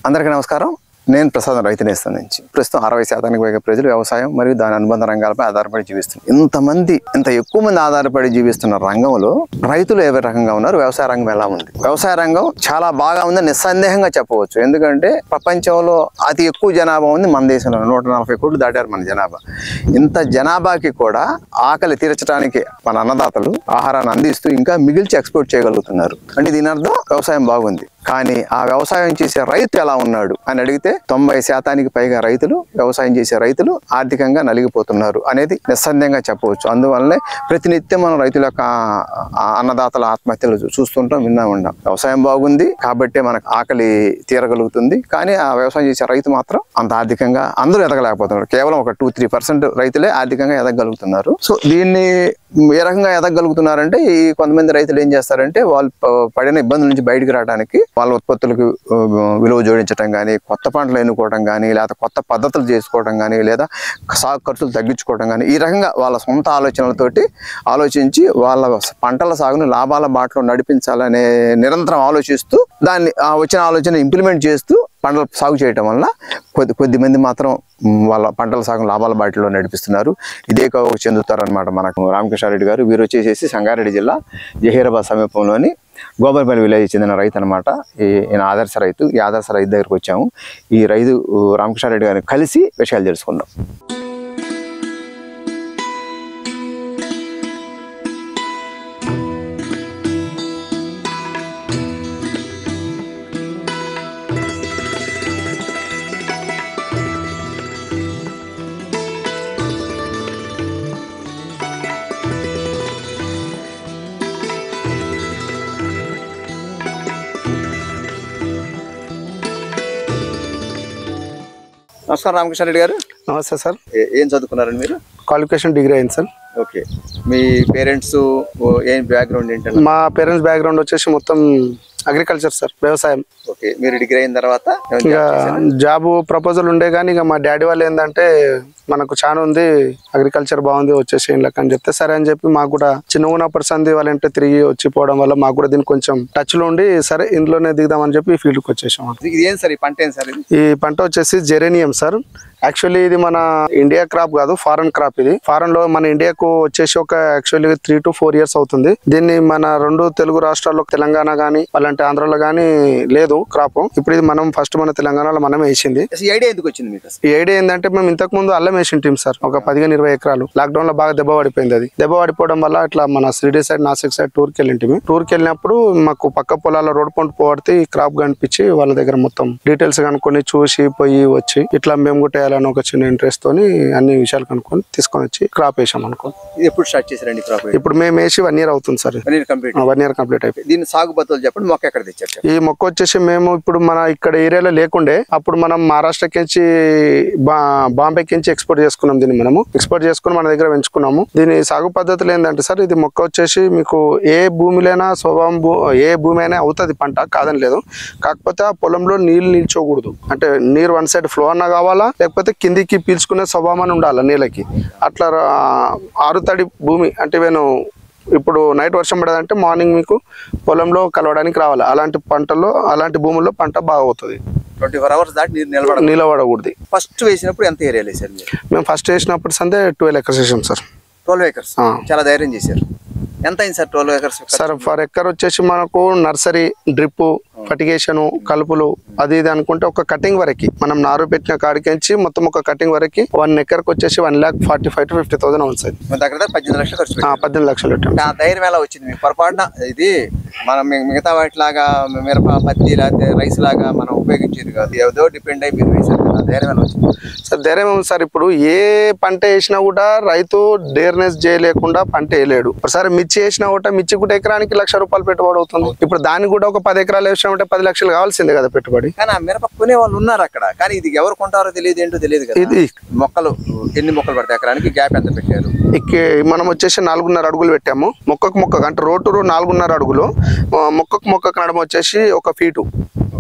అందరికీ నమస్కారం. నేను ప్రసాదం రైతు నేస్తం నుంచి. ప్రస్తుతం 60% పైగా ప్రజలు వ్యవసాయం మరియు దాని అనుబంధ రంగాలపై ఆధారపడి జీవిస్తున్నారు. ఇంత ఎక్కువ మంది ఆధారపడి జీవిస్తున్న రంగంలో రైతులు ఏ రకంగా ఉన్నారు, వ్యవసాయ రంగం ఎలా ఉంది? వ్యవసాయ రంగం చాలా బాగా ఉందని నిస్సందేహంగా చెప్పవచ్చు. ఎందుకంటే ప్రపంచంలో అతి ఎక్కువ జనాభా ఉంది మన దేశంలో. 140 కోట్లు దాటారు మన జనాభా. ఇంత జనాభాకి కూడా ఆకలి తీర్చడానికి మన అన్నదాతలు ఆహారాన్ని అందిస్తూ ఇంకా మిగిల్చి ఎక్స్పోర్ట్ చేయగలుగుతున్నారు. అంటే దీని అర్థం వ్యవసాయం బాగుంది. కానీ ఆ వ్యవసాయం చేసే రైతు ఎలా ఉన్నాడు అని అడిగితే 90% పైగా రైతులు, వ్యవసాయం చేసే రైతులు ఆర్థికంగా నలిగిపోతున్నారు అనేది నిస్సందేహంగా చెప్పవచ్చు. అందువల్లనే ప్రతినిత్యం మనం రైతుల యొక్క అన్నదాతల ఆత్మహత్యలు చూస్తుంటాం, విన్నా ఉన్నాం. వ్యవసాయం బాగుంది కాబట్టి మనకు ఆకలి తీరగలుగుతుంది. కానీ ఆ వ్యవసాయం చేసే రైతు మాత్రం అంత ఆర్థికంగా అందరూ ఎదగలేకపోతున్నారు. కేవలం ఒక 2-3% రైతులే ఆర్థికంగా ఎదగలుగుతున్నారు. సో దీన్ని ఏ రకంగా ఎదగలుగుతున్నారంటే, ఈ కొంతమంది రైతులు ఏం చేస్తారంటే, వాళ్ళు పడిన ఇబ్బందుల నుంచి బయటకు రావడానికి వాళ్ళ ఉత్పత్తులకు విలువ జోడించడం కానీ, కొత్త పంటలు ఎన్నుకోవడం కానీ, లేదా కొత్త పద్ధతులు చేసుకోవడం కానీ, లేదా సాగు ఖర్చులు తగ్గించుకోవడం కానీ, ఈ రకంగా వాళ్ళ సొంత ఆలోచనలతోటి ఆలోచించి వాళ్ళ పంటల సాగును లాభాల బాటలో నడిపించాలనే నిరంతరం ఆలోచిస్తూ దాన్ని వచ్చిన ఆలోచన ఇంప్లిమెంట్ చేస్తూ పంటలు సాగు చేయటం వల్ల కొద్దిమంది మాత్రం వాళ్ళ పంటల సాగు లాభాల బాటలో నడిపిస్తున్నారు. ఇదే చెందుతారనమాట మనకు రామకృష్ణారెడ్డి గారు. వీరు వచ్చేసి సంగారెడ్డి జిల్లా జహీరాబాద్ సమీపంలోని గోబర్పల్లి విలేజ్ చెందిన రైతు అనమాట. ఈయన ఆదర్శ రైతు. ఈ ఆదర్శ రైతు దగ్గరికి వచ్చాము. ఈ రైతు రామకృష్ణారెడ్డి గారిని కలిసి విషయాలు తెలుసుకుందాం. నమస్కారం రామకృష్ణారెడ్డి గారు. నమస్తే సార్. ఏం చదువుకున్నారండి మీరు? క్వాలిఫికేషన్ డిగ్రీ అయింది సార్. ఓకే. మీ పేరెంట్స్ ఏం బ్యాక్గ్రౌండ్ ఏంటంటే? మా పేరెంట్స్ బ్యాక్గ్రౌండ్ వచ్చేసి మొత్తం అగ్రికల్చర్ సార్, వ్యవసాయం. ఓకే. మీరు డిగ్రీ అయిన తర్వాత ఇక జాబ్ ప్రపోజల్ ఉండే కానీ ఇక మా డాడీ వాళ్ళు ఏంటంటే, మనకు చాలా ఉంది, అగ్రికల్చర్ బాగుంది, వచ్చేసి ఇంట్లోకి అని చెప్తే సరే అని చెప్పి, మాకు కూడా చిన్న ఉన్నప్పటి సంది వాళ్ళంటే తిరిగి వచ్చిపోవడం వల్ల మాకు కూడా దీనికి కొంచెం టచ్ లో ఉండి సరే ఇంట్లోనే దిగుదామని చెప్పి ఈ ఫీల్డ్కి వచ్చేసాం. ఇది ఏం సార్ ఈ పంట? ఏం సార్ ఇది? ఈ పంట వచ్చేసి జెరేనియం సార్. యాక్చువల్లీ ఇది మన ఇండియా క్రాప్ కాదు, ఫారెన్ క్రాప్. ఇది ఫారెన్ లో మన ఇండియాకు వచ్చేసి ఒక యాక్చువల్లీ 3 to 4 years అవుతుంది. దీన్ని మన 2 తెలుగు రాష్ట్రాల్లో, తెలంగాణ గానీ అలాంటి ఆంధ్రాలో గానీ లేదు క్రాప్. ఇప్పుడు ఇది మనం ఫస్ట్ మన తెలంగాణలో మనం వేసింది. ఈ ఐడియా ఎందుకు వచ్చింది మీకు? ఈ ఐడియా ఏంటంటే, మేము ఇంతకు ముందు అల్లం వేసింటాం సార్, ఒక 15-20 ఎకరాలు. లాక్డౌన్ లో బాగా దెబ్బ పడిపోయింది. అది దెబ్బ పడిపోవడం వల్ల ఇట్లా మన సిరిడి సైడ్, నాసిక్ సైడ్ టూర్కి వెళ్ళింటిమి. టూర్కి వెళ్ళినప్పుడు మాకు పక్క పొలాల రోడ్ పంట పోడితే ఈ క్రాప్ కనిపించి వాళ్ళ దగ్గర మొత్తం డీటెయిల్స్ కనుక్కొని చూసి పోయి వచ్చి ఇట్లా మేము కూడా అని ఒక చిన్న ఇంట్రెస్ట్ తోని అన్ని విషయాలు కనుక్కొని తీసుకొని వచ్చి క్రాప్ వేసాం అనుకో. ఎప్పుడు స్టార్ట్ చేశారండి క్రాప్? ఇప్పుడు మేము వేసి 1 year అవుతుంది సార్. 1 year కంప్లీట్ అయిపోయింది. దీన్ని సాగు పద్ధతులు చెప్పండి. మొక్క ఎక్కడ తెచ్చారు? ఈ మొక్క వచ్చేసి మేము ఇప్పుడు మన ఇక్కడ ఏరియాలో లేకుండే, అప్పుడు మనం మహారాష్ట్రకించి బాంబేకించి ఎక్స్పోర్ట్ చేసుకున్నాం. దీన్ని మనము ఎక్స్పోర్ట్ చేసుకుని మన దగ్గర పెంచుకున్నాము. దీని సాగు పద్ధతులు ఏంటంటే సార్, ఇది మొక్క వచ్చేసి మీకు ఏ భూమిలైనా స్వభావం ఏ భూమి అయినా అవుతుంది పంట, కాదని లేదు. కాకపోతే ఆ పొలంలో నీళ్ళు నిల్చోకూడదు. అంటే నీరు వన్ సైడ్ ఫ్లో అన్నా కావాలా, లేకపోతే కిందికి పీల్చుకునే స్వభావం అని ఉండాలి నీళ్ళకి. అట్లా ఆరుతడి భూమి అంటే ఇప్పుడు నైట్ వర్షం పడదంటే మార్నింగ్ మీకు పొలంలో కలవడానికి రావాలి. అలాంటి పంటల్లో, అలాంటి భూముల్లో పంట బాగా అవుతుంది. 24 hours దాటి నిలబడకూడదు. ఫస్ట్ వేసినప్పుడు ఎంత ఏరియా వేసారు? మేము ఫస్ట్ వేసినప్పుడు సందే 12 acres వేసాం సార్. 12 acres. చాలా ధైర్యం చేశారు. ఎంత అయింది sir 12 acres? Sir per acre వచ్చేసి మనకు నర్సరీ, డ్రిప్, ఫర్టిగేషన్, కలుపులు అది ఇది అనుకుంటే ఒక కటింగ్ వరకు మనం నారు పెట్టిన కాడికించి మొత్తం ఒక కటింగ్ వరకు 1 acre వచ్చేసి 1,45,000 to 50,000 అవును సార్. దగ్గర 18 లక్షలు ఖర్చు పెట్టారు. 18 లక్షలు. ఆ ధైర్యం ఎలా వచ్చింది మీకు? పొరపాటున ఇది మనం మిగతా వాటిలాగా మిరప, పత్తి లేకపోతే రైస్ లాగా మనం ఉపయోగించేది కాదు, ఏదో డిపెండ్ అయ్యి మీరు వేసారు. ధైర్యం ఎలా వచ్చింది సార్? ధైర్యం ఉంది సార్. ఇప్పుడు ఏ పంట వేసినా కూడా రైతు డేర్నెస్ చేయలేకుండా పంట వేయలేడు. ఒకసారి మిర్చి వేసినా కూడా మిర్చి కూడా ఎకరానికి ₹1,00,000 పెట్టుబడి అవుతుంది. ఇప్పుడు దానికి కూడా ఒక 10 ఎకరాలు వేసినామంటే 10 లక్షలు కావాల్సిందే కదా పెట్టుబడి. కానీ ఆ మిరప కొనే వాళ్ళు ఉన్నారు అక్కడ, కానీ ఇది ఎవరు కొంటారో తెలియదు, ఏంటో తెలియదు కదా. ఇది మొక్కలు ఎన్ని మొక్కలు పడతాయి ఎకరానికి? గ్యాప్ ఎంత పెట్టారు? మనం వచ్చేసి 4.5 అడుగులు పెట్టాము. మొక్కకు అంటే రోడ్డు 4.5 అడుగులు, మొక్కకు నడమ వచ్చేసి 1 feet.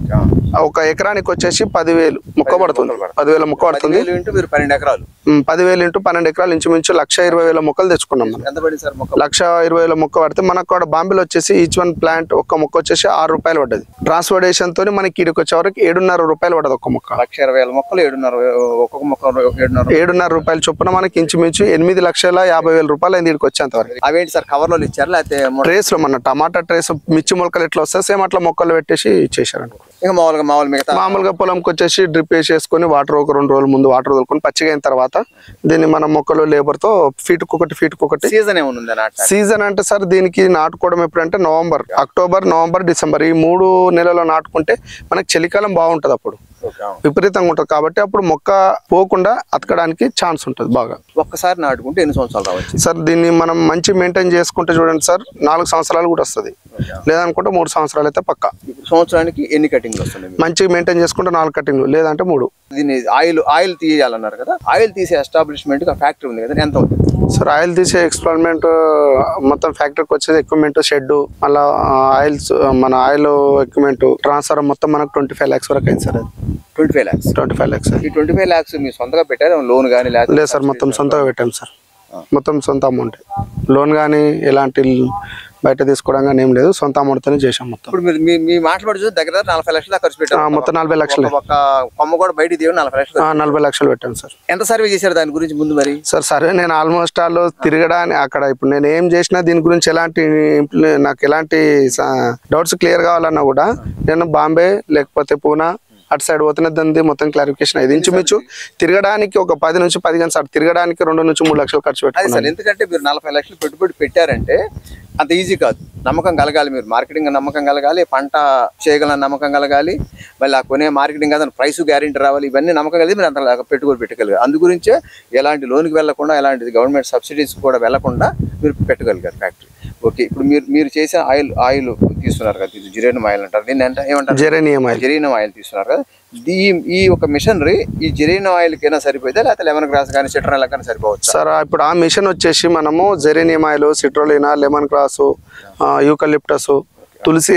ఒక ఎకరానికి వచ్చేసి 10,000 మొక్క పడుతుంది. 10,000 మొక్క పడుతుంది. 12 ఎకరాలు 10,000 × 12 ఎకరాలు ఇంచుమించు 1,20,000 మొక్కలు తెచ్చుకున్నాం. ఎంత పడింది సార్ మొక్క? 1,20,000 మొక్క పడితే మనకు కూడా బాంబేలో వచ్చేసి ఈచ్ వన్ ప్లాంట్ ఒక్క మొక్క వచ్చేసి 6 రూపాయలు పడ్డది. ట్రాన్స్పోర్టేషన్ తోని మనకి ఈడికి వచ్చే వరకు 7.5 రూపాయలు పడ్డది ఒక్క మొక్క. 1,20,000 మొక్కలు 7.5 ఒక్కొక్క మొక్క 7.5 రూపాయలు చొప్పున మనకి ఇంచుమించు 8,50,000 రూపాయలు అయింది ఈడికి వచ్చేంత వరకు. అవేంటి సార్ కవర్లో ఇచ్చారు లేకపోతే ట్రేస్ లో మన టమాటా ట్రేస్ మిర్చి మొలకలు ఎట్లా వస్తాయి సేమ్ అట్లా మొక్కలు పెట్టేసి ఇచ్చేసారు. ఇంకా మామూలుగా పొలంకి వచ్చేసి డ్రిప్ వేసేసుకొని వాటర్ ఒక 2 రోజుల ముందు వాటర్ వదులుకొని పచ్చిగా అయిన తర్వాత దీన్ని మన మొక్కలు లేబర్ తో ఫీట్కొకటి సీజన్ ఏముంది? సీజన్ అంటే సార్ దీనికి నాటుకోవడం ఎప్పుడంటే అక్టోబర్ నవంబర్ డిసెంబర్ ఈ 3 నెలల్లో నాటుకుంటే మనకి చలికాలం బాగుంటది. అప్పుడు విపరీతంగా ఉంటుంది కాబట్టి అప్పుడు మొక్క పోకుండా అతకడానికి ఛాన్స్ ఉంటుంది బాగా. ఒక్కసారి నాటుకుంటే ఎన్ని సంవత్సరాలు రావచ్చు సార్? దీన్ని మనం మంచి మెయింటైన్ చేసుకుంటే చూడండి సార్ 4 సంవత్సరాలు కూడా వస్తుంది. లేదనుకుంటే 3 సంవత్సరాలు అయితే పక్కా. సంవత్సరానికి ఎన్ని కటింగ్లు వస్తుంది? మంచిగా మెయింటైన్ చేసుకుంటే 4 కటింగ్లు, లేదంటే 3. దీన్ని ఆయిల్ తీయాలన్నారు కదా, ఆయిల్ తీసే ఎస్టాబ్లిష్మెంట్ ఫ్యాక్టరీ ఉంది కదా, ఎంత అవుతుంది సార్? ఆయిల్ తీసే ఎక్స్పెరిమెంట్ మొత్తం ఫ్యాక్టరీకి వచ్చేది ఎక్విప్మెంట్, షెడ్, మళ్ళీ ఆయిల్స్ మన ఆయిల్ ఎక్విప్మెంట్ ట్రాన్స్ఫర్ మొత్తం మనకు 25 lakhs వరకు అయింది సార్. అది 25 lakhs. 25 lakhs. ఈ 25 lakhs మీరు సొంతగా పెట్టారు? లోన్ కానీ లేదు సార్, మొత్తం సొంతగా పెట్టాం సార్. మొత్తం సొంత అమౌంట్, లోన్ కానీ ఎలాంటి బయట తీసుకోవడం కానీ ఏం లేదు, సొంత అమౌంట్ తోనే చేసాం మొత్తం. ఇప్పుడు మీ మాట్లాడి చూసి దగ్గర 40 లక్షలు ఖర్చు పెట్టారు. మొత్తం 40 లక్షలు. ఒక కొమ్మ కూడా బయట 40 లక్షలు. 40 లక్షలు పెట్టాను సార్. ఎంత సర్వే చేశారు దాని గురించి ముందు మరి? సార్ సర్వే నేను ఆల్మోస్ట్ తిరగడానికి అక్కడ ఇప్పుడు నేను ఏం చేసినా దీని గురించి నాకు ఎలాంటి డౌట్స్ క్లియర్ కావాలన్నా కూడా నేను బాంబే లేకపోతే పూనా అటు సైడ్ పోతున్న దాన్ని మొత్తం క్లారిఫికేషన్ అయింది. ఇంచుమించు తిరగడానికి ఒక 10 నుంచి 15 సార్ తిరగడానికి 2 నుంచి 3 లక్షలు ఖర్చు పెట్టాలి. ఎందుకంటే మీరు 40 లక్షలు పెట్టుబడి పెట్టారంటే అంత ఈజీ కాదు. నమ్మకం కలగాలి, మీరు మార్కెటింగ్ నమ్మకం కలగాలి, పంట చేయగల నమ్మకం కలగాలి, మళ్ళీ ఆ కొనే మార్కెటింగ్ కాదు ప్రైస్ గ్యారెంటీ రావాలి. ఇవన్నీ నమ్మకం కలిగి మీరు అంత పెట్టుబడి పెట్టగలిగారు. అందుగురించే ఎలాంటి లోన్కి వెళ్లకుండా ఎలాంటి గవర్నమెంట్ సబ్సిడీస్ కూడా వెళ్లకుండా మీరు పెట్టగలిగారు ఫ్యాక్టరీ. ఓకే, ఇప్పుడు మీరు చేసే ఆయిల్ తీస్తున్నారు కదా, ఇది జెరేనియం ఆయిల్ అంటారు. దీన్ని ఏమంటారు? జెరేనియం ఆయిల్ తీస్తున్నారు కదా. ఈ ఒక మిషనరీ ఈ జెరేనియం ఆయిల్ కైనా సరిపోతే లేకపోతే లెమన్ గ్రాస్ కానీ సిట్రోలినా కానీ సరిపోవచ్చు సార్? ఇప్పుడు ఆ మిషన్ వచ్చేసి మనము geranium oil, citronella, lemon grass, eucalyptus, తులసి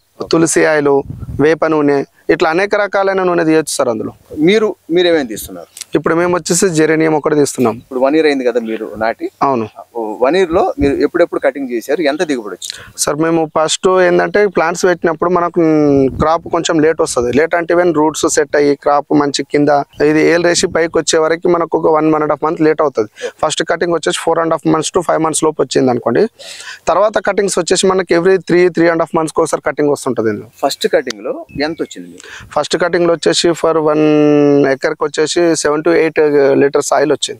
ఆయిల్, వేప నూనె, ఇట్లా అనేక రకాలైన నూనె తీయచ్చు సార్. అందులో మీరేమేమి తీస్తున్నారు? ఇప్పుడు మేము వచ్చేసి జెరేనియం ఒకటి తీస్తున్నాం. ఇప్పుడు 1 year అయింది కదా మీరు నాటి? అవును. 1 year లో మీరు ఎప్పుడెప్పుడు కటింగ్ చేశారు? ఎంత దిగుబడి వచ్చింది సార్? మేము ఫస్ట్ ఏంటంటే ప్లాంట్స్ పెట్టినప్పుడు మనకు క్రాప్ కొంచెం లేట్ వస్తుంది. లేట్ అంటే ఈవెన్ రూట్స్ సెట్ అయ్యి క్రాప్ మంచి కింద ఇది ఏల్ రేసి పైకి వచ్చే వరకు మనకు ఒక 1.5 months లేట్ అవుతుంది. ఫస్ట్ కటింగ్ వచ్చేసి 4.5 months to 5 months లోపు వచ్చింది అనుకోండి. తర్వాత కటింగ్స్ వచ్చేసి మనకి ఎవ్రీ 3.5 months ఒకసారి కటింగ్ వస్తుంటది. ఫస్ట్ కటింగ్ లో ఎంత వచ్చింది? ఫస్ట్ కటింగ్ లో వచ్చేసి ఫర్ 1 acre వచ్చేసి 7 to 8 liters ఆయిల్ వచ్చింది.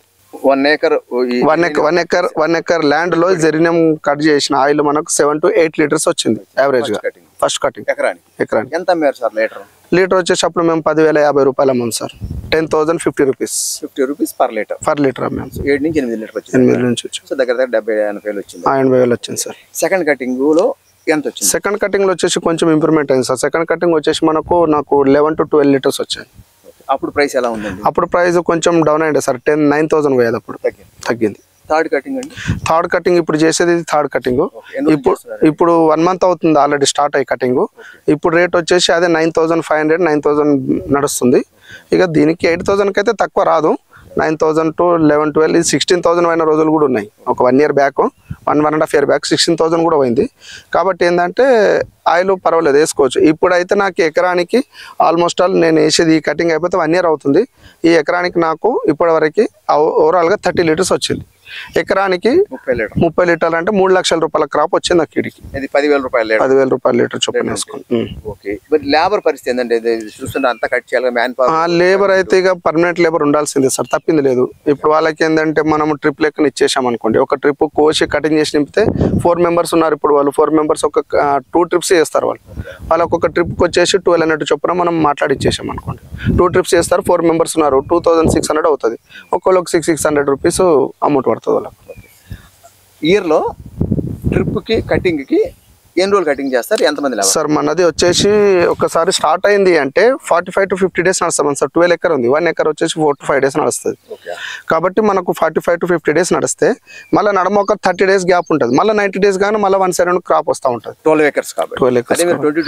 1 acre ల్యాండ్ లో జెరేనియం కట్ చేసిన ఆయిల్ మనకు 7 to 8 liters వచ్చింది యావరేజ్ గా. ఫస్ట్ కటింగ్ ఎకరానికి ఎంత అమ్మారు సార్? లీటర్ వచ్చేసి అప్పుడు మేము 10,050 రూపాయలు అమ్మాం సార్. 10,050 రూపీస్. 50 rupees పర్ లీటర్ అమ్మాం. 7 నుంచి 8 లీటర్ వచ్చింది. 8 నుంచి వచ్చి దగ్గర 70-80 వేలు వచ్చింది. 80 వేలు వచ్చింది సార్. సెకండ్ కటింగ్ లో ఎంత వచ్చింది? సెకండ్ కటింగ్ లో వచ్చేసి కొంచెం ఇంప్రూవ్మెంట్ అయింది సార్. సెకండ్ కటింగ్ వచ్చేసి నాకు 11 to 12 liters వచ్చాయి. అప్పుడు ప్రైస్ ఎలా ఉందండి? అప్పుడు ప్రైస్ కొంచెం డౌన్ అయింది సార్. 9,000 పోయేది, అప్పుడు తగ్గింది. థర్డ్ కటింగ్ అండి? థర్డ్ కటింగ్ ఇప్పుడు చేసేది థర్డ్ కటింగ్. ఇప్పుడు 1 month అవుతుంది ఆల్రెడీ స్టార్ట్ అయ్యి కటింగ్. ఇప్పుడు రేట్ వచ్చేసి అదే 9,500 9,000 నడుస్తుంది. ఇక దీనికి 8,000 అయితే తక్కువ రాదు. 9,000 to 11 12 16,000 అయిన రోజులు కూడా ఉన్నాయి. ఒక 1 year బ్యాక్ 1.5 year బ్యాక్ 16,000 కూడా పోయింది. కాబట్టి ఏంటంటే ఆయిల్ పర్వాలేదు, వేసుకోవచ్చు. ఇప్పుడైతే నాకు ఎకరానికి ఆల్మోస్ట్ నేను వేసేది ఈ కటింగ్ అయిపోతే 1 year అవుతుంది. ఈ ఎకరానికి నాకు ఇప్పటివరకు ఓవరాల్గా 30 liters వచ్చింది. ఎకరానికి 30 లీటర్లు అంటే 3 లక్షల రూపాయల క్రాప్ వచ్చింది అక్కడికి. 10,000 రూపాయలు లీటర్ చొప్పున వేసుకుని. లేబర్ పరిస్థితి ఏంటంటే చూస్తుంటే అంతా కట్ చేయాలి, మ్యాన్ పవర్. లేబర్ అయితే ఇక పర్మనెంట్ లేబర్ ఉండాల్సిందే సార్, తప్పింది లేదు. ఇప్పుడు వాళ్ళకి ఏంటంటే మనం ట్రిప్ లెక్కన ఇచ్చేసాం అనుకోండి. ఒక ట్రిప్ కోసి కటింగ్ చేసి నింపితే 4 members ఉన్నారు. ఇప్పుడు వాళ్ళు 4 members ఒక 2 trips చేస్తారు. వాళ్ళకి ఒక ట్రిప్కి వచ్చేసి 1200 చొప్పున మనం మాట్లాడి ఇచ్చేసాం అనుకోండి. 2 trips చేస్తారు, 4 members ఉన్నారు, 2,600 అవుతుంది. ఒక్కొక్కరికి 600 రూపీస్ అమౌంట్ పడుతుంది వాళ్ళకి. ఇయర్లో ట్రిప్కి కటింగ్కి ఎన్ని రోజులు కటింగ్ చేస్తారు, ఎంతమంది లేబర్? సార్ మనది వచ్చేసి ఒకసారి స్టార్ట్ అయింది అంటే 45 to 50 డేస్ నడుస్తాం సార్. 12 ఎకర్ ఉంది, 1 ఎకర్ వచ్చేసి 4 to 5 డేస్ నడుస్తుంది. కాబట్టి మనకు 45 to 50 డేస్ నడిస్తే మళ్ళీ నడమ ఒక 30 డేస్ గ్యాప్ ఉంటుంది, మళ్ళీ 90 డేస్ కానీ మళ్ళీ 1 సైడ్ క్రాప్ వస్తూ ఉంటుంది. 12 ఎకర్స్ కాబట్టి 12 ఎకర్స్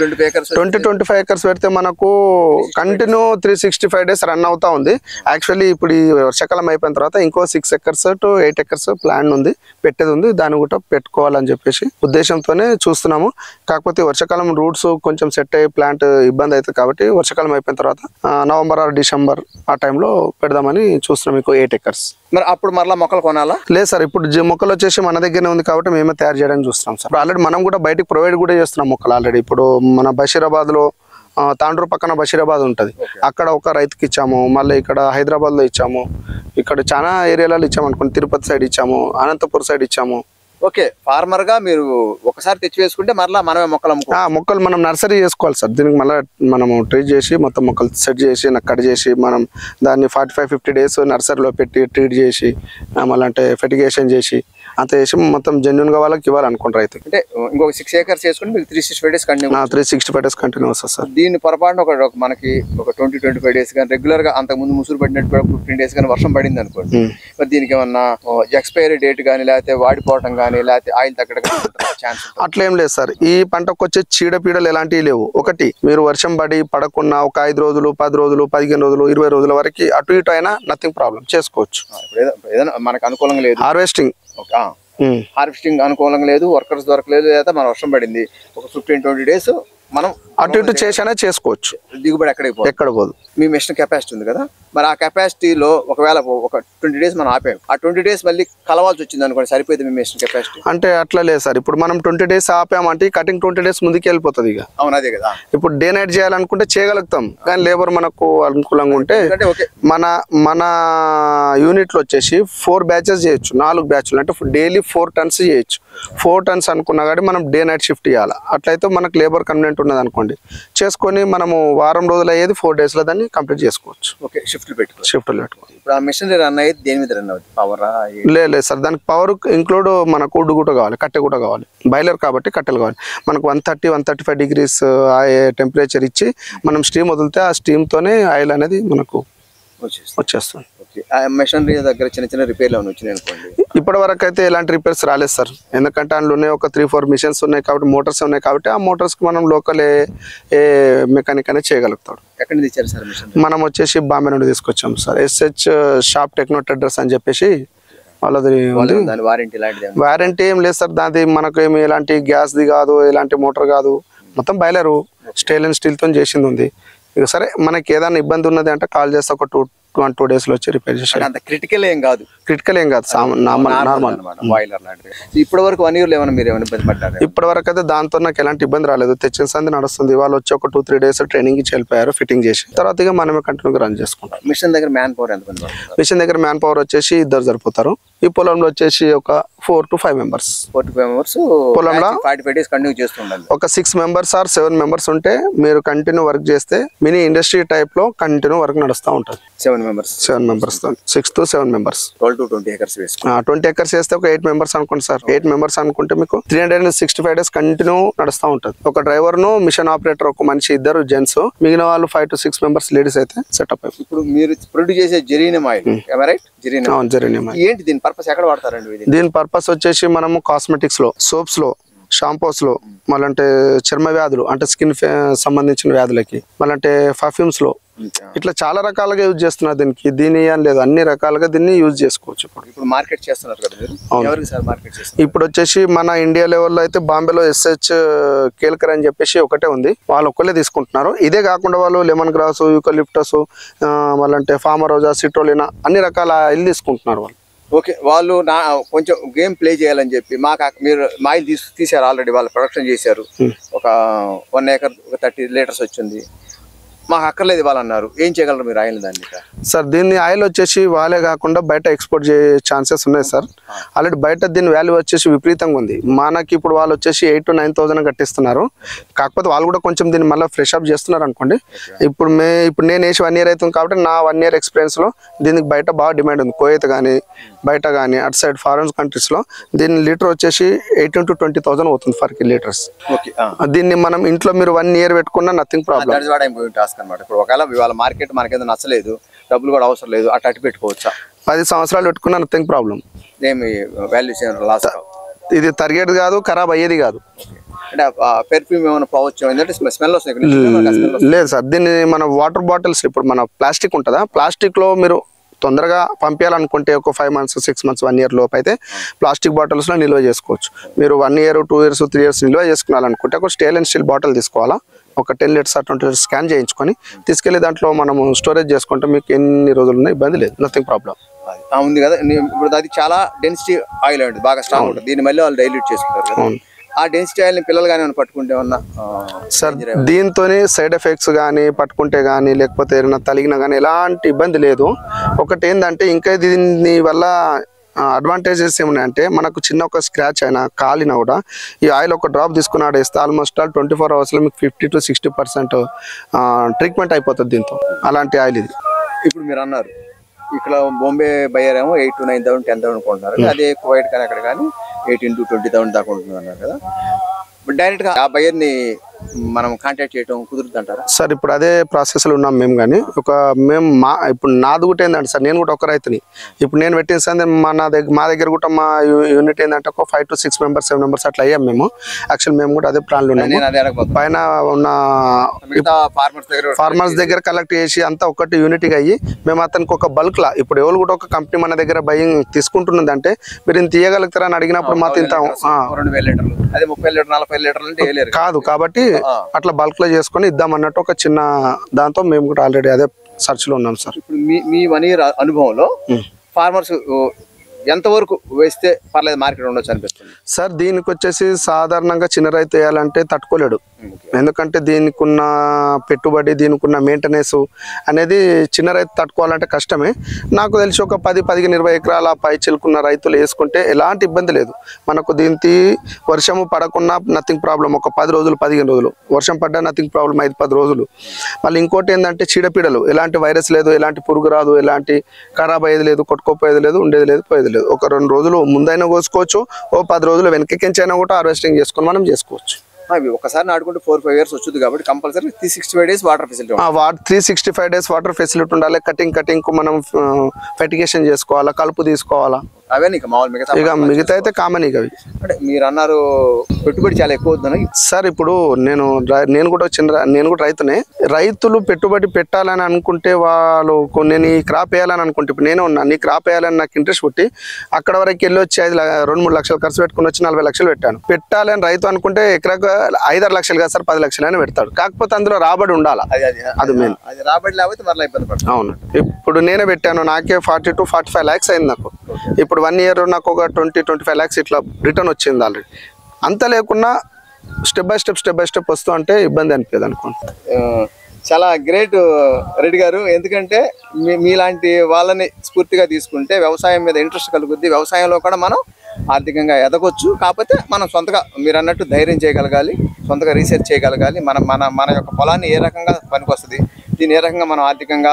20-25 ఎకర్స్ పెడితే మనకు కంటిన్యూ 365 డేస్ రన్ అవుతా ఉంది. యాక్చువల్లీ ఇప్పుడు ఈ వర్షాకాలం అయిపోయిన తర్వాత ఇంకో 6 ఎకర్స్ to 8 ఎకర్స్ ప్లాన్ ఉంది, పెట్టేది ఉంది. దాన్ని కూడా పెట్టుకోవాలని చెప్పేసి ఉద్దేశంతోనే చూస్తున్నాము. కాకపోతే వర్షాకాలం రూట్స్ కొంచెం సెట్ అయ్యి ప్లాంట్ ఇబ్బంది అవుతుంది కాబట్టి వర్షాకాలం అయిపోయిన తర్వాత నవంబర్ ఆర్ డిసెంబర్ ఆ టైంలో పెడదామని చూస్తున్నాం. మీకు 8 ఎకర్స్. మరి అప్పుడు మరలా మొక్కలు కొనాలా? లేదు సార్, ఇప్పుడు మొక్కలు వచ్చేసి మన దగ్గరనే ఉంది కాబట్టి మేమే తయారు చేయడానికి చూస్తున్నాం సార్. ఆల్రెడీ మనం కూడా బయటకు ప్రొవైడ్ కూడా చేస్తున్నాం మొక్కలు. ఆల్రెడీ ఇప్పుడు మన బషీరాబాద్ లో తాండూరు పక్కన బషీరాబాద్ ఉంటుంది, అక్కడ ఒక రైతుకి ఇచ్చాము. మళ్ళీ ఇక్కడ హైదరాబాద్ లో ఇచ్చాము, ఇక్కడ చాలా ఏరియాలలో ఇచ్చాము అనుకోండి. తిరుపతి సైడ్ ఇచ్చాము, అనంతపూర్ సైడ్ ఇచ్చాము. ఓకే, ఫార్మర్ గా మీరు ఒకసారి తెచ్చి వేసుకుంటే మరలా మనమే మొక్కలు మనం నర్సరీ చేసుకోవాలి సార్. దీనికి మళ్ళీ మనము ట్రీట్ చేసి మొత్తం మొక్కలు సెట్ చేసి కట్ చేసి మనం దాన్ని 45-50 డేస్ నర్సరీలో పెట్టి ట్రీట్ చేసి మళ్ళీ అంటే ఫెర్టిగేషన్ చేసి అంత చేసి మొత్తం జెన్యున్ గా వాళ్ళకి ఇవ్వాలనుకుంటారు. రైతు అంటే ఇంకొక 6 ఎకర్స్ చేసుకుంటే మీకు 365 డేస్ కంటిన్యూ 365 డేస్ కంటిన్యూ వస్తుంది సార్. దీన్ని పొరపాటున మనకి ఒక 20-25 డేస్ కానీ రెగ్యులర్ గా అంతకు ముందు ముసురు పడినట్టు 15 డేస్ కానీ వర్షం పడింది అనుకోండి, మరి దీనికి ఏమన్నా ఎక్స్పైరీ డేట్ కానీ లేకపోతే వాడిపోవటం కానీ లేకపోతే ఆయిల్ తగ్గడం ఛాన్స్? అట్లా ఏం లేదు సార్. ఈ పంటకు వచ్చే చీడపీడలు ఎలాంటివి లేవు. ఒకటి మీరు వర్షం పడకున్నా ఒక 5 రోజులు 10 రోజులు 15 రోజులు 20 రోజుల వరకు అటు ఇటు అయినా నథింగ్ ప్రాబ్లం చేసుకోవచ్చు. ఏదైనా మనకు అనుకూలంగా లేదు, హార్వెస్టింగ్ అనుకూలంగా లేదు, వర్కర్స్ దొరకలేదు, లేదా మన వర్షం పడింది, ఒక 15-20 డేస్ మనం అటు ఇటు చేసినా చేసుకోవచ్చు. దిగుబడి ఎక్కడ పోదు. మీ మిషన్ కెపాసిటీ ఉంది కదా, మరి ఆ కెపాసిటీలో ఒకవేళ ఒక 20 డేస్ మనం ఆపాము, ఆ 20 డేస్ మళ్ళీ కలవాల్సి వచ్చింది అనుకోండి, సరిపోయింది మీ మిషన్ కెపాసిటీ? అంటే అట్లా లేదు సార్. ఇప్పుడు మనం 20 డేస్ ఆపామంటే కటింగ్ 20 డేస్ ముందుకు వెళ్ళిపోతుంది. ఇక అవును, అదే కదా. ఇప్పుడు డే నైట్ చేయాలనుకుంటే చేయగలుగుతాం, కానీ లేబర్ మనకు అనుకూలంగా ఉంటే మన యూనిట్ లో వచ్చేసి 4 బ్యాచెస్ చేయొచ్చు, 4 బ్యాచ్లు అంటే డైలీ 4 టన్స్ చేయొచ్చు. 4 టన్స్ అనుకున్నా కానీ మనం డే నైట్ షిఫ్ట్ చేయాలి. అట్లయితే మనకు లేబర్ కన్వీనియంట్ ఉన్నది అనుకోండి, చేసుకొని మనము వారం రోజులు అయ్యేది 4 డేస్ లో దాన్ని కంప్లీట్ చేసుకోవచ్చు. ఓకే, షిఫ్ట్లు పెట్టుకోవాలి. ఇప్పుడు ఆ మిషన్ రన్ అయ్యేది దేని మీద రన్ అవుతుంది? పవర్? లేదు సార్, దానికి పవర్ ఇంక్లూడ్ మనకు ఉడ్డు కూడా కావాలి, కట్టె కూడా కావాలి. బాయిలర్ కాబట్టి కట్టెలు కావాలి. మనకు 130-135 డిగ్రీస్ టెంపరేచర్ ఇచ్చి మనం స్టీమ్ వదిలితే ఆ స్టీమ్ తోనే ఆయిల్ అనేది మనకు వచ్చేస్తుంది. మెషినరీ దగ్గర చిన్న రిపేర్లు వచ్చినాయి అనుకోండి, ఇప్పటి వరకు అయితే ఎలాంటి రిపేర్స్ రాలేదు సార్. ఎందుకంటే అందులోనే ఒక 3-4 మిషన్స్ ఉన్నాయి కాబట్టి, మోటార్స్ ఉన్నాయి కాబట్టి, ఆ మోటార్స్ కి మనం లోకల్ ఏ మెకానిక్ అనేది చేయగలుగుతాడు. ఎక్కడి నుంచి తెచ్చారు సార్ మిషన్? మనం వచ్చేసి బాంబే నుండి తీసుకొచ్చాం సార్. SH షాప్ టెక్నో ట్రేడర్స్ అని చెప్పేసి వాళ్ళది. వారంటీ ఏం లేదు సార్, దాది మనకు ఏమి ఎలాంటి గ్యాస్ది కాదు, ఎలాంటి మోటార్ కాదు, మొత్తం బాయిలర్ స్టెయిన్లెస్ స్టీల్ తో చేసింది ఉంది. ఇక సరే మనకి ఏదైనా ఇబ్బంది ఉన్నది అంటే కాల్ చేస్తే ఒక 2 డేస్ లో వచ్చి రిపేర్ చేసి. అంత క్రిటికల్ ఏం కాదు నార్మల్. ఇప్పటి వరకు 1 year ఏమైనా మీరు ఏమైనా ఇబ్బంది పడ్డారు? ఇప్పటి వరకు అయితే దాంతో నాకు ఎలాంటి ఇబ్బంది రాలేదు. తెచ్చిన సంది నడుస్తుంది. వాళ్ళు వచ్చి ఒక 2-3 డేస్ ట్రైనింగ్ ఇచ్చి వెళ్ళిపోయారు, ఫిట్టింగ్ చేసి. తర్వాత ఇక మనమే కంటిన్యూగా రన్ చేసుకుంటాం. మిషన్ దగ్గర మ్యాన్ పవర్ ఎంత? మిషన్ దగ్గర మ్యాన్ పవర్ వచ్చేసి 2 సరిపోతారు. ఈ పొలంలో వచ్చేసి ఒక 4 to 5 మెంబర్స్. పొలంలో 45 డేస్ కంటిన్యూ చేస్తుండాలి. ఒక 6 members ఆర్ 7 members ఉంటే మీరు కంటిన్యూ వర్క్ చేస్తే మినీ ఇండస్ట్రీ టైప్ లో కంటిన్యూ వర్క్ నడుస్తూ ఉంటుంది. 7 members 6 to 7 members. 12 to 20 acres 20 acres చేస్తే ఒక 8 members అనుకోండి సార్. 8 members అనుకుంటే మీకు 365 డేస్ కంటిన్యూ నడుస్తూ ఉంటుంది. ఒక డ్రైవర్ ను మిషన్ ఆపరేటర్ ఒక మనిషి, 2 జెంట్స్, మిగిలిన వాళ్ళు 5 to 6 members లేడీస్ అయితే సెటప్ అయిపోయి. ఇప్పుడు మీరు ప్రొడ్యూస్ చేసే జెరీనియం ఆయిల్, జెరీనియం ఏంటి? దీని పర్పస్ ఎక్కడ వాడతారండి? దీని పర్పస్ వచ్చేసి మనము కాస్మెటిక్స్ లో, సోప్స్ లో, షాంపూస్ లో, మళ్ళంటే చర్మ వ్యాధులు అంటే స్కిన్ సంబంధించిన వ్యాధులకి, మళ్ళంటే పర్ఫ్యూమ్స్ లో, ఇట్లా చాలా రకాలుగా యూజ్ చేస్తున్నారు. దీని అని లేదు, అన్ని రకాలుగా దీన్ని యూజ్ చేసుకోవచ్చు. ఇప్పుడు మార్కెట్ చేస్తున్నారు కదా మీరు? ఎవరికి సార్ మార్కెట్ చేస్తున్నారు? ఇప్పుడు వచ్చేసి మన ఇండియా లెవెల్లో అయితే బాంబేలో SH కేల్కర్ అని చెప్పేసి ఒకటే ఉంది, వాళ్ళు ఒక్కళ్ళే తీసుకుంటున్నారు. ఇదే కాకుండా వాళ్ళు లెమన్ గ్రాస్, యూకలిప్టస్, మళ్ళంటే ఫార్మరోజా, సిట్రోలినా అన్ని రకాల ఆయిల్ తీసుకుంటున్నారు వాళ్ళు. ఓకే, వాళ్ళు కొంచెం గేమ్ ప్లే చేయాలని చెప్పి మీరు ఆయిల్ తీసారు, ఆల్రెడీ వాళ్ళు ప్రొడక్షన్ చేశారు. ఒక 1 acre ఒక 30 liters వచ్చింది. మాకు అక్కర్లేదు ఇవ్వాలన్నారు, ఏం చేయగలరు మీరు ఆయిల్ దాన్ని? సార్ దీన్ని ఆయిల్ వచ్చేసి వాళ్ళే కాకుండా బయట ఎక్స్పోర్ట్ చేసే ఛాన్సెస్ ఉన్నాయి సార్. ఆల్రెడీ బయట దీని వాల్యూ వచ్చేసి విపరీతంగా ఉంది. మనకి ఇప్పుడు వాళ్ళు వచ్చేసి 8,000 to 9,000 కట్టిస్తున్నారు. కాకపోతే వాళ్ళు కూడా కొంచెం దీన్ని మళ్ళీ ఫ్రెష్ అప్ చేస్తున్నారు అనుకోండి. ఇప్పుడు నేను వేసి 1 year అవుతుంది కాబట్టి నా 1 year ఎక్స్పీరియన్స్లో దీనికి బయట బాగా డిమాండ్ ఉంది. కువైత్ కానీ బయట కానీ అటు సైడ్ ఫారెన్ కంట్రీస్లో దీని లీటర్ వచ్చేసి 18,000 to 20,000 అవుతుంది ఫర్ లీటర్స్. దీన్ని మనం ఇంట్లో మీరు 1 year పెట్టుకున్నా నథింగ్ ప్రాబ్లం. ఇప్పుడు ఒకవేళ ఇవాళ మార్కెట్ మనకేదో నచ్చలేదు, డబ్బులు కూడా అవసరం లేదు, అటు పెట్టుకోవచ్చా? 10 సంవత్సరాలు పెట్టుకున్నా నథింగ్ ప్రాబ్లం. ఏమి వాల్యూషన్ లాస్? ఇది తరిగేది కాదు, ఖరాబ్ అయ్యేది కాదు. అంటే పెర్ఫ్యూమ్ ఏమైనా పోవచ్చు, ఏంటంటే స్మెల్ వస్తుంది? లేదు సార్, దీన్ని మన వాటర్ బాటిల్స్ ఇప్పుడు మన ప్లాస్టిక్ ఉంటుందా, ప్లాస్టిక్లో మీరు తొందరగా పంపించాలనుకుంటే ఒక 5 months 6 months 1 year లోపు అయితే ప్లాస్టిక్ బాటిల్స్లో నిల్వ చేసుకోవచ్చు. మీరు 1 year 2 years 3 years నిల్వ చేసుకోవాలనుకుంటే ఒక స్టెయిన్లెస్ స్టీల్ బాటిల్ తీసుకోవాలా, ఒక 10 liters 20 liters స్కాన్ చేయించుకొని తీసుకెళ్లి దాంట్లో మనము స్టోరేజ్ చేసుకుంటే మీకు ఎన్ని రోజులు ఉన్నా ఇబ్బంది లేదు, నథింగ్ ప్రాబ్లం. ఉంది కదా, ఇప్పుడు అది చాలా డెన్సిటీ ఆయిల్ ఉంటుంది, బాగా స్ట్రాంగ్ ఉంటుంది. దీన్ని మళ్ళీ వాళ్ళు డైల్యూట్ చేసుకుంటారు కదా, ఆ డెన్సిటీ ఆయిల్ని పిల్లలు కానీ పట్టుకుంటే ఉన్నా సార్ దీంతో సైడ్ ఎఫెక్ట్స్ కానీ పట్టుకుంటే కానీ లేకపోతే ఏదైనా తలిగినా కానీ ఎలాంటి ఇబ్బంది లేదు. ఒకటి ఏంటంటే ఇంకా దీని వల్ల అడ్వాంటేజెస్ ఏమున్నాయంటే మనకు చిన్న ఒక స్క్రాచ్ అయినా కాలినా కూడా ఈ ఆయిల్ ఒక డ్రాప్ తీసుకుని ఆడేస్తే ఆల్మోస్ట్ 24 hours మీకు 50 to 60% ట్రీట్మెంట్ అయిపోతుంది దీంతో. అలాంటి ఆయిల్ ఇది. ఇప్పుడు మీరు అన్నారు ఇక్కడ బాంబే బయ్యర్ ఏమో 8,000 to 9,000 10,000 అనుకుంటున్నారు, అదే కువైట్ కానీ అక్కడ కానీ 18,000 to 20,000 దాకా ఉంటుంది అన్నారు కదా. డైరెక్ట్గా ఆ బయ్యర్ని మనం కాంటాక్ట్ చేయడం కుదురుతుంది అంటారా? సార్ ఇప్పుడు అదే ప్రాసెస్లో ఉన్నాం మేము. కానీ ఇప్పుడు నాది కూడా ఏంటంటే సార్, నేను కూడా ఒక రైతుని. ఇప్పుడు నేను పెట్టిన సార్ మా దగ్గర కూడా మా యూనిట్ ఏంటంటే ఒక 5 to 6 members 7 members అట్లా అయ్యాం మేము. యాక్చువల్ మేము కూడా అదే ప్లాన్లో ఉన్నాము. పైన ఉన్న ఫార్మర్స్ దగ్గర కలెక్ట్ చేసి అంతా ఒకటి యూనిట్గా అయ్యి మేము అతనికి ఒక బల్క్లా, ఇప్పుడు ఎవరు కూడా ఒక కంపెనీ మన దగ్గర బయింగ్ తీసుకుంటున్నది అంటే మీరు ఇంత తీయగలుగుతారా అని అడిగినప్పుడు మాత్రం ఇంత 2,000 లీటర్లు, అదే 30 లీటర్ 40 లీటర్లు కాదు. కాబట్టి అట్లా బల్క్ లో చేసుకొని ఇద్దాం అన్నట్టు ఒక చిన్న దాంతో మేము కూడా ఆల్రెడీ అదే సర్చ్ లో ఉన్నాం సార్. ఇప్పుడు మీ 1 year అనుభవంలో ఫార్మర్స్ ఎంతవరకు వేస్తే పర్లేదు మార్కెట్ ఉండొచ్చు అనిపిస్తుంది సార్? దీనికి వచ్చేసి సాధారణంగా చిన్న రైతు వేయాలంటే తట్టుకోలేడు. ఎందుకంటే దీనికి ఉన్న పెట్టుబడి, దీనికి ఉన్న మెయింటెనెన్స్ అనేది చిన్న రైతు తట్టుకోవాలంటే కష్టమే. నాకు తెలిసి ఒక 10, 15, 20 ఎకరాల పై చిలుకున్న రైతులు వేసుకుంటే ఎలాంటి ఇబ్బంది లేదు. మనకు దీనికి వర్షము పడకున్నా నథింగ్ ప్రాబ్లం. ఒక 10 రోజులు 15 రోజులు వర్షం పడ్డా నథింగ్ ప్రాబ్లం, 5-10 రోజులు. మళ్ళీ ఇంకోటి ఏంటంటే చీడపీడలు, ఎలాంటి వైరస్ లేదు, ఎలాంటి పురుగు రాదు, ఎలాంటి ఖరాబ్ అయ్యేది లేదు, కొట్టుకోపోయేది లేదు, ఉండేది లేదు, పోయేది లేదు. ఒక 2 రోజులు ముందైనా కోసుకోవచ్చు, ఓ 10 రోజులు వెనకకించైనా కూడా హార్వెస్టింగ్ చేసుకొని మనం చేసుకోవచ్చు. అవి ఒకసారి నాటుకుంటే 4-5 years వచ్చింది కాబట్టి compulsory 365 days water facility 365 days water facility ఉండాలి. కటింగ్ మనం ఫెర్టిగేషన్ చేసుకోవాలా, కలుపు తీసుకోవాలా, అవే నీకు మామూలు ఇక మిగతా అయితే కామన్. ఇక అవి అంటే మీరు అన్నారు పెట్టుబడి చాలా ఎక్కువ అవుతుంది సార్. ఇప్పుడు నేను కూడా రైతునే. రైతులు పెట్టుబడి పెట్టాలని అనుకుంటే వాళ్ళు నేను ఈ క్రాప్ వేయాలని అనుకుంటే, ఇప్పుడు నేనే ఉన్నా, నీ క్రాప్ వేయాలని నాకు ఇంట్రెస్ట్ పుట్టి అక్కడ వరకు వెళ్ళి వచ్చి 2-3 లక్షలు ఖర్చు పెట్టుకుని వచ్చి 40 లక్షలు పెట్టాను. పెట్టాలని రైతు అనుకుంటే ఎకరాకు 5-6 లక్షలు కాదు సార్, 10 లక్షలు అయినా పెడతాడు. కాకపోతే అందులో రాబడి ఉండాలి, అది మెయిన్. రాబడి లేకపోతే మరలా ఇబ్బంది పడతాం. అవును, ఇప్పుడు నేనే పెట్టాను, నాకే 40 to 45 lakhs అయింది నాకు. ఇప్పుడు 1 year నాకు ఒక 20-25 lakhs ఇట్లా రిటర్న్ వచ్చింది ఆల్రెడీ. అంత లేకున్నా స్టెప్ బై స్టెప్ వస్తూ అంటే ఇబ్బంది అనిపించదు అనుకోండి. చాలా గ్రేట్ రెడ్డి గారు. ఎందుకంటే మీలాంటి వాళ్ళని స్ఫూర్తిగా తీసుకుంటే వ్యవసాయం మీద ఇంట్రెస్ట్ కలుగుద్ది, వ్యవసాయంలో కూడా మనం ఆర్థికంగా ఎదగొచ్చు. కాకపోతే మనం సొంతగా మీరు అన్నట్టు ధైర్యం చేయగలగాలి, సొంతగా రీసెర్చ్ చేయగలగాలి. మన యొక్క పొలాన్ని ఏ రకంగా పనికొస్తుంది, దీన్ని ఏ రకంగా మనం ఆర్థికంగా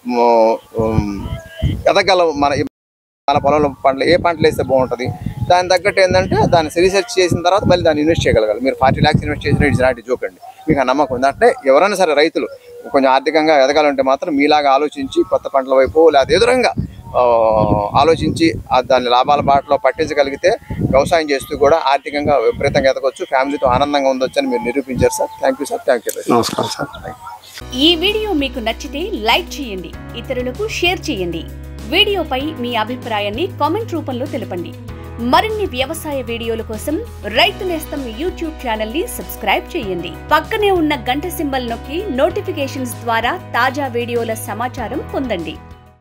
ఎదగలం, మన పొలంలో ఏ పంటలు వేస్తే బాగుంటుంది, దాని తగ్గట్టు ఏంటంటే దాన్ని రీసెర్చ్ చేసిన తర్వాత మళ్ళీ దాన్ని ఇన్వెస్ట్ చేయగలగాలి. మీరు 40 lakhs ఇన్వెస్ట్ చేసిన ఇట్స్ నాట్ జోక్ అండి. మీకు ఆ నమ్మకం ఉంది అంటే ఎవరైనా సరే రైతులు కొంచెం ఆర్థికంగా ఎదగాలంటే మాత్రం మీలాగా ఆలోచించి కొత్త పంటల వైపు లేదా ఎదురంగా ఆలోచించి దాన్ని లాభాల బాటలో పట్టించగలిగితే వ్యవసాయం చేస్తూ కూడా ఆర్థికంగా విపరీతంగా ఎదగొచ్చు, ఫ్యామిలీతో ఆనందంగా ఉండొచ్చు అని మీరు నిరూపించారు సార్. Thank you sir. Thank you. నమస్కారం సార్. ఈ వీడియో మీకు నచ్చితే లైక్ చేయండి, ఇతరులకు షేర్ చేయండి. వీడియోపై మీ అభిప్రాయాన్ని కామెంట్ రూపంలో తెలపండి. మరిన్ని వ్యవసాయ వీడియోల కోసం రైతు నేస్తం యూట్యూబ్ ఛానల్ ని సబ్స్క్రైబ్ చేయండి. పక్కనే ఉన్న గంట సింబల్ నొక్కి నోటిఫికేషన్స్ ద్వారా తాజా వీడియోల సమాచారం పొందండి.